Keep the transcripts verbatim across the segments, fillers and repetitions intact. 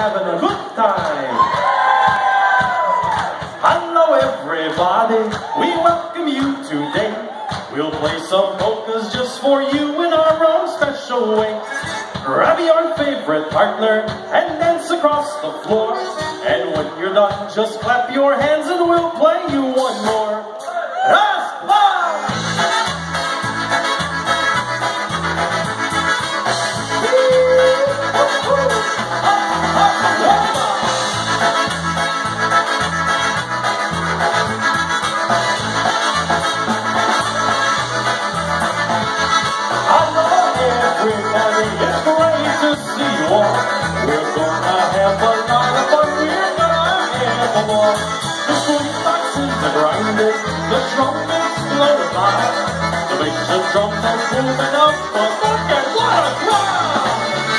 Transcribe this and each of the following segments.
having a good time. Hello everybody, we welcome you today. We'll play some polkas just for you in our own special way. Grab your favorite partner and dance across the floor. And when you're done, just clap your hands and we'll play you one more. Raz, dwa! The boomboxes are grinding, the trumpets blow by. The bass and drums are moving up, but look at what a crowd!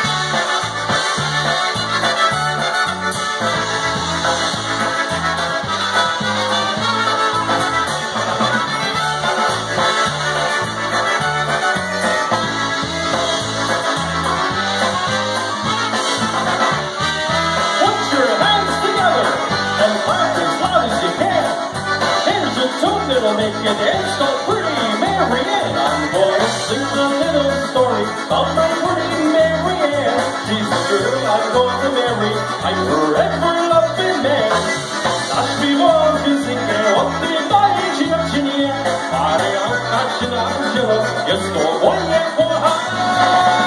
Put your hands together and clap as loud as you can. Here's a tune that'll make you dance so pretty Mary Ann. I'm gonna sing a little story about my pretty Mary Ann. She's the girl I'm going to marry, I'm her ever-loving man. Nasz miłość zykę od tej mojej dziewczynie, ale ja znaczy na dzieło, jest to moje kochanie.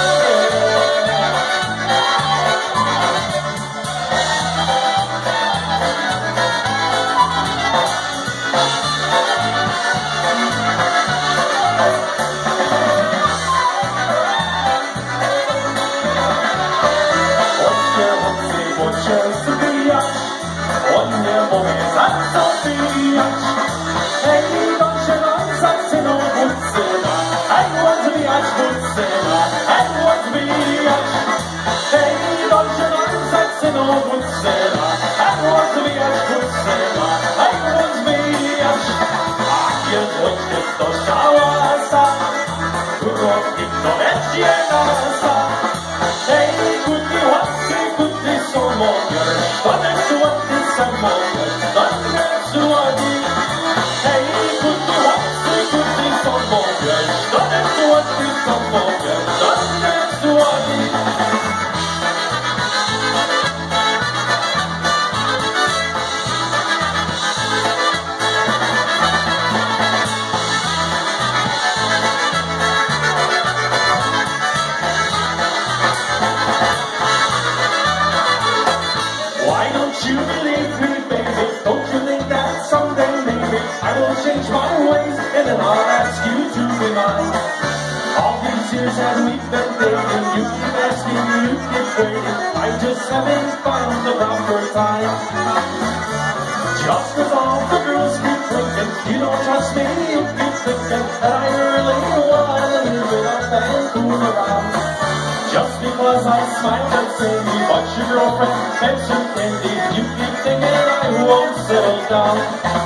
Change my ways, and then I'll ask you to be mine. All these years that we've been dating, you keep asking, you keep waiting. I just haven't found the proper time. Just as all the girls keep thinking, you don't trust me, you keep thinking that I really want to live it up and fool around. Just because I smile and sing, but your girlfriend mentioned candy, you keep thinking I won't settle down.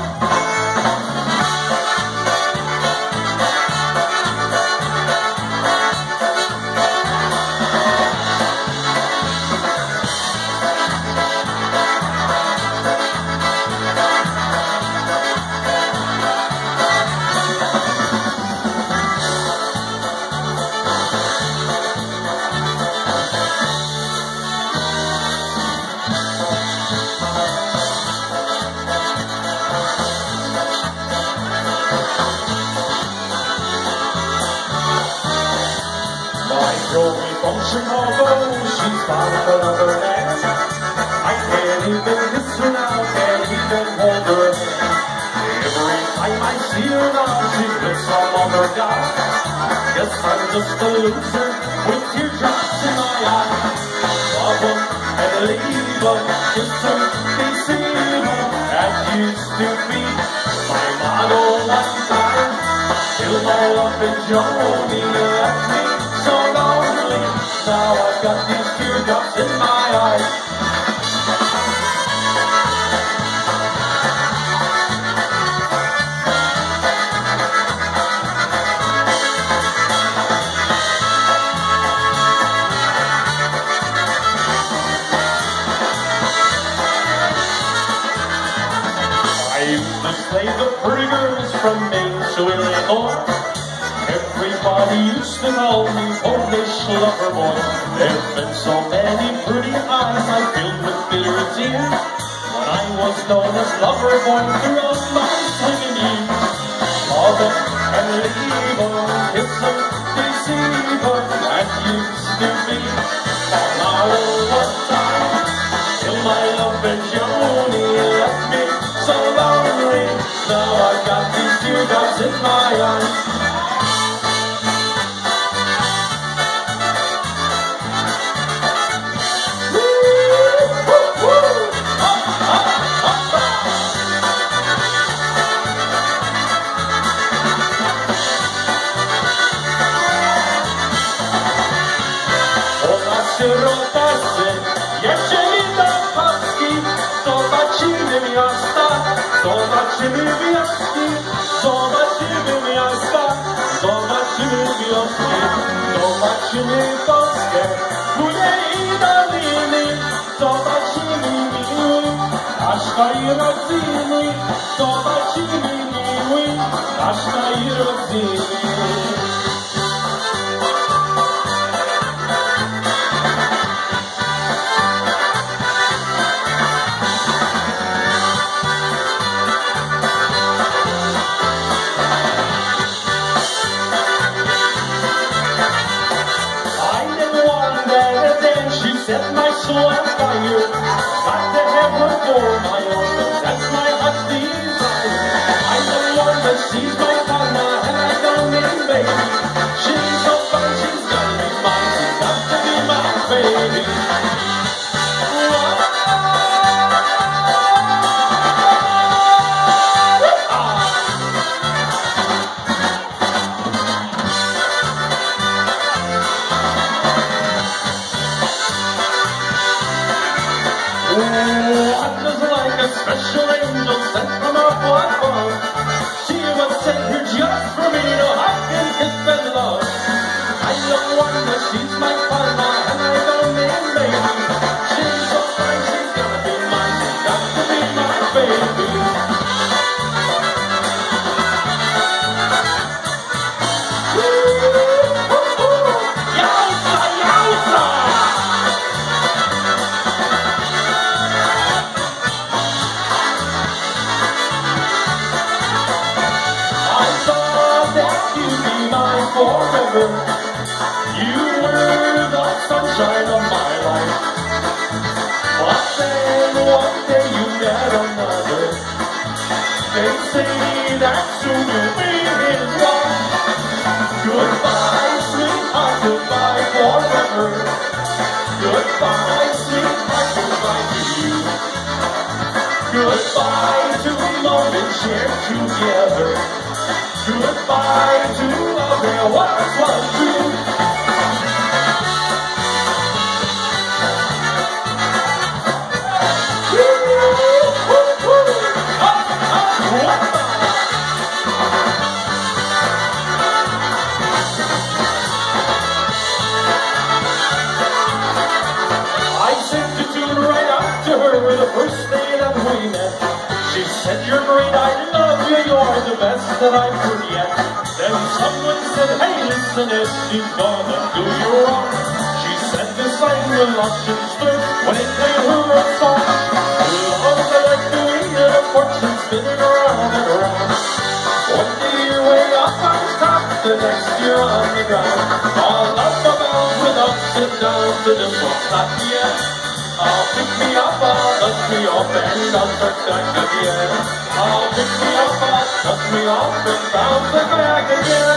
From Chicago, she's found another man. I can't even kiss her now, can't even hold her hand. Every time I see her now, she's with some other guy. Guess I'm just a loser with teardrops in my eyes. Love 'em and leave 'em, kiss 'em, deceive 'em. That used to be my motto one time. Till my love and Joni left me so lonely. Now I've got these teardrops in my eyes. to Illinois. Everybody used to call me Polish lover boy. There've been so many pretty eyes I filled with bitter tears when I was known as lover boy throughout my swinging years. Mother and leave kiss them, deceiver, that used to be on our one time. Till my love and Joni left me so lonely. Now I've got these teardrops in my eyes. Rotasy, jeżeli do Polski, zobaczymy miasta, zobaczymy wioski, zobaczymy miasta, zobaczymy wioski, zobaczymy Polskę, góry i doliny, zobaczymy miły, nasz kraj rodzinny, zobaczymy miły, nasz kraj rodzinny. Set my soul on fire, got to have her for my own, that's my heart's desire. I'm the one that sees my partner and I don't mean baby. She's so fine, she's gotta be mine, she's got to be my baby. Oh, I was like a special angel sent from up above. She was sent here just for me to hug and kiss and love. I'm the one that she's my partner and I don't mean baby. She's so fine, she's gotta be mine, she's got to be my baby. Yowza, yowza! Forever, you were the sunshine of my life. But then one day you met another. They say that soon you'll be his wife. Goodbye, sweetheart, goodbye forever. Goodbye, sweetheart, goodbye to you. Goodbye to the moment shared together. Goodbye to love there once was true. I sent a tune right out to her the first day that we met. She said, "You're great, I love you, you're the best that I've heard yet." Then someone said, "Hey, listen, if she's gonna do you wrong." She said to sing the Russian stir when it played her a song. Love I like doing it, a fortune spinning around and around. One day you're way up on top, the next you're on the ground. All up about with ups and downs, and this one's not the end. I'll pick me up, I'll dust me off, and I'll start back again. I'll pick me up, I'll dust me off, and bounce back again.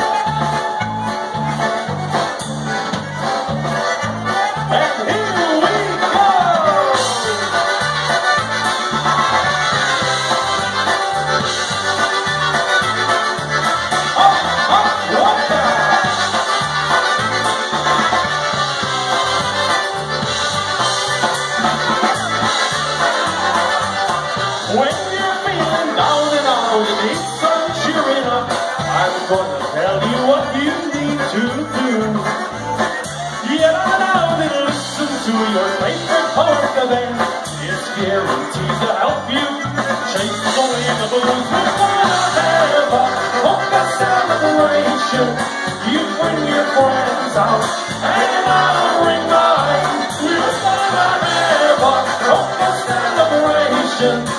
And here we When you're feeling down and out and need some cheering up, I'm gonna tell you what you need to do. Get on out and listen to your favorite polka band. It's guaranteed to help you chase away the blues. We're gonna have a polka celebration. You bring your friends out and I'll bring mine. We're gonna have a polka celebration.